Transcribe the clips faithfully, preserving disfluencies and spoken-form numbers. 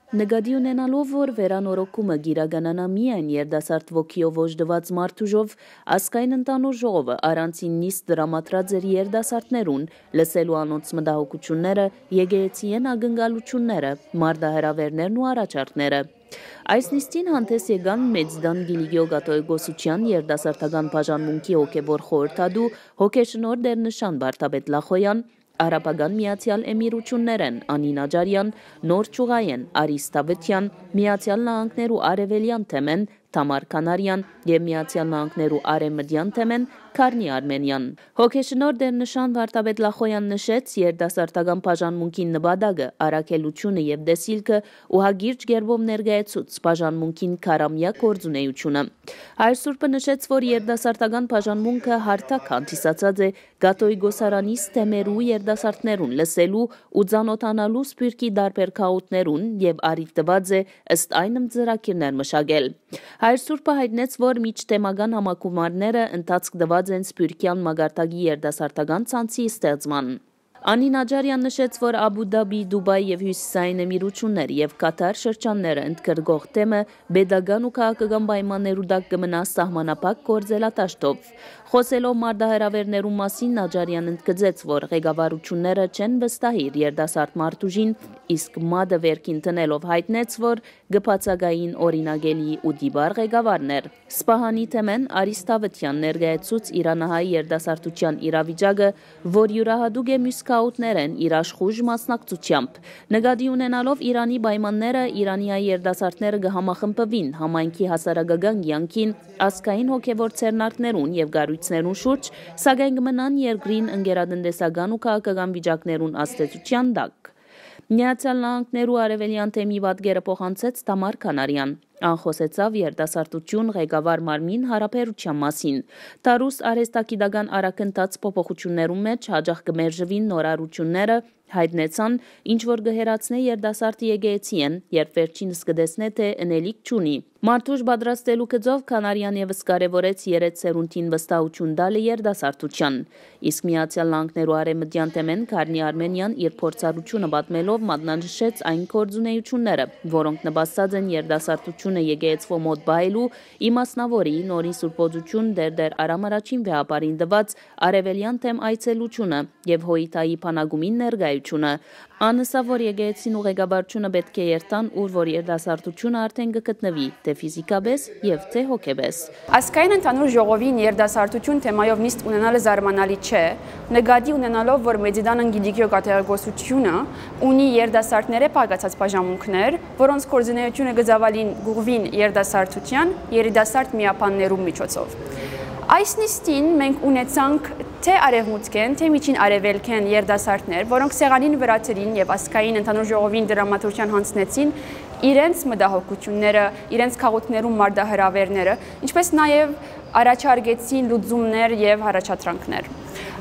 Նկատի ունենալով, որ վերանորոգումը գիրականանա միայն երիտասարդ ոգիով օժտված մարդուժով, ազգային ընդհանուր ժողովը առանցին նիստ դրամատրած էր երիտասարդներուն, լսելու անոնց մտահոգությունները, եկեղեցիեն ակնկալությունները, մարդահրավերներն ու առաջարկները։ Այս նիստին հանդես եկան Մեծդան Գիլիգիո Կաթողիկոսության երիտասարդական բաժանմունքի հոգևոր խորհրդադու հոգեշնորհ դերնշան վարդապետ Լախոյան, Արաբական Միացյալ Էմիրություններեն Անի Նաջարյան, Նոր Ճուղայեն Արիս Տավթյան, Միացյալ Նահանգներու Արևելյան թեմեն Tamar Kanarian եւ Միացյալ Նահանգներու Արեմդյան թեմեն Carnie Armenian։ Հոգեշնորհ դերնշան վարդապետ Լախոյան նշեց երիտասարդական բաժանմունքի նպատակը, առաքելությունը եւ դեսիլքը ու հագիրճ գերբով ներկայացուց բաժանմունքին քարամյա գործունեությունը։ Հայր Սուրբը նշեց, որ երիտասարդական բաժանմունքը հարթակ հանդիսացած է Կաթողիկոսարանից թեմերու երիտասարդներուն լսելու ու ծանոթանալու սփյուռքի դարբեր քաղաքներուն եւ արիտված է ըստ այն ծրագիրներ մշակել։ Հայր Սուրբը հայտնեց, որ միջտեմական համակումարները ընթացք տված են սփյուռքյան մագարտագի երիտասարդական ցանցի ստեղծման։ Անի Najarian նշեց, որ Աբու Դաբի, Դուբայ եւ Հյուսիսային Էմիրություններ եւ Կատար շրջանները ընդգրկող թեմը pedagogan ու քաղաքական պայմաններու տակ կմնա սահմանափակ գործելատաշտով։ Խոսելով մարդահրավերներու մասին Najarian ընդգծեց, որ ղեկավարությունները չեն վստահիր երիտասարդ մարդուժին, իսկ մադը վերքին տնելով հայտնեց, որ գբացակային օրինագելի ու դիբար ղեկավարներ։ Սպահանի թեմեն Aris Tavtian ներկայացուց իրանահայ երիտասարդության իրավիճակը, որ յուրահատուկ է մյուս քաղաքներեն իր աշխուժ մասնակցությամբ։ Նկատի ունենալով Իրանի պայմանները, Իրանի հայ երիտասարդները կհամախմբվին համայնքի հասարակական կյանքին, ազգային հոգևոր ցերնարկներուն եւ գառույցներուն շուրջ, սակայն կմնան երկրին ընկերատնտեսական ու քաղաքական վիճակներուն աստեցության տակ։ Միացյալ Նահանգներու արևելյան թեմի պատկերը փոխանցեց Tamar Kanarian։ Անխոսեցավ երիտասարդություն ղեկավար մարմին հարաբերության մասին։ Տարուս արհեստագիտական արագընթաց փոփոխություններու մեջ հաջող կմերժվին նորարարությունները, հայտնեցան, ինչ որ գհերացնե երիտասարդ եկեղեցին, երբ վերջինս կտեսնե, թե ընելիք չունի։ Մարդուժ պատրաստելու գծով Kanarian եւս կարևորեց երեք սերունդին վստահություն տալը երիտասարդության։ Իսկ Միացյալ Նահանգներու Արեմդյան թեմեն Carnie Armenian իր փորձառությունը պատմելով մատնանշեց այն գործունեությունները, որոնք նպաստած են երիտասարդությունը եկեղեցվո մոտ բայելու, իմասնավորի նորին սուրբոզություն դերդեր Արամարաչին վեհապարին տված արևելյան թեմ այցելությունը եւ հոյիտայի փանագումին ներկայությունը։ Անսա որ եկեղեցին ու ղեկավարությունը պետք է երթան, ուր որ երիտասարդությունը արդեն կգտնվի, թե ֆիզիկապես եւ թե հոգեպես։ Ազգային ընդհանուր ժողովին երիտասարդություն թեմայով նիստ ունենալը զարմանալի չէ, նկատի ունենալով, որ Մեծդան Գիլիգիո Կաթողիկոսությունը ունի երիտասարդները պակասած բաժանմունքներ, որոնց գործունեությունը գծավալին գուղվին երիտասարդության, երիտասարդ միապաններու միջոցով։ Այս նիստին մենք ունեցանք թե արևմուտքեն, թե միջին արևելքեն երիտասարդներ, որոնք սեղանին վրացերին եւ ազգային ընդհանուր ժողովին դրամատուրգիան հանձնեցին իրենց մտահոգությունները, իրենց քաղաքներու մարդահրավերները, ինչպես նաեւ առաջարկեցին լուծումներ եւ առաջադրանքներ։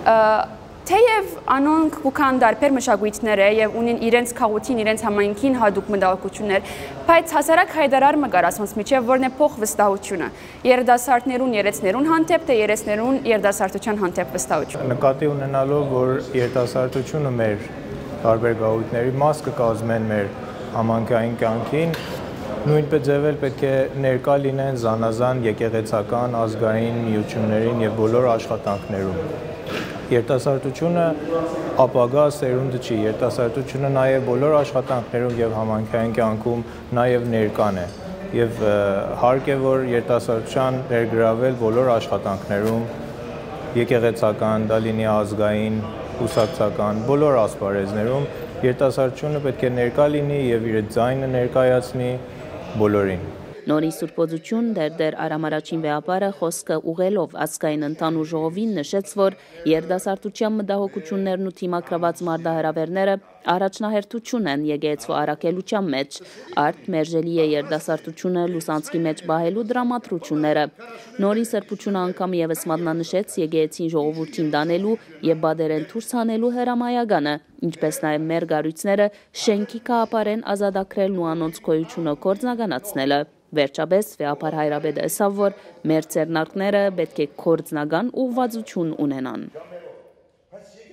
Թեև անոնք կուքան դարբեր մշակույթներ է եւ ունին իրենց քաղաքին, իրենց համայնքին հատուկ մտահոգություններ, բայց հասարակ հայտարարումը կար ասոնց միջև, որն է փոխ վստահությունը։ Երիտասարդներուն երեցներուն հանդեպ, թե երեցներուն երիտասարդության հանդեպ վստահություն։ Նկատի ունենալով, որ երիտասարդությունը մեր տարբեր գաղութների մաս կկազմեն մեր համայնքային կյանքին, նույնպես ձևել պետք է ներկա լինեն զանազան եկեղեցական, ազգային միություններին եւ բոլոր աշխատանքներում։ Երիտասարդությունը ապագա սերունդը չի, երիտասարդությունը նաև բոլոր աշխատանքներում եւ համայնքային կյանքում նաև ներկան է եւ հարկ է որ երիտասարդության ներգրավել բոլոր աշխատանքներում եկեղեցական, դա լինի ազգային, կուսակցական, բոլոր ասպարեզներում երիտասարդությունը պետք է ներկա լինի եւ իր ձայնը ներկայացնի բոլորին։ Նորին սուրբոզություն դերդեր Արամարաչին վեհապարը խոսքը ուղելով ազգային ընդհանուր ժողովին նշեց, որ երիտասարդության մտահոգություններն ու թիմակրված մարդահրավերները առաջնահերթություն են եկեղեցու առաքելության մեջ, արդ մերժելի է երիտասարդությունը լուսանցքի մեջ բահելու դրամատրությունները։ Նորին սրբությունը անգամ եւս մատնանշեց եկեղեցին ժողովրդին դանելու եւ բادرեն դուրս հանելու հրամայականը, ինչպես նաեւ մեր գառույցները շենքի կապարեն ազատագրելն ու անոնց գոյությունը կորձնականացնելը։ Վերջապես վեհապար հայրապետը ըսավ, որ մեր ցերնարկները պետք է կորձնական ուղղվածություն ունենան։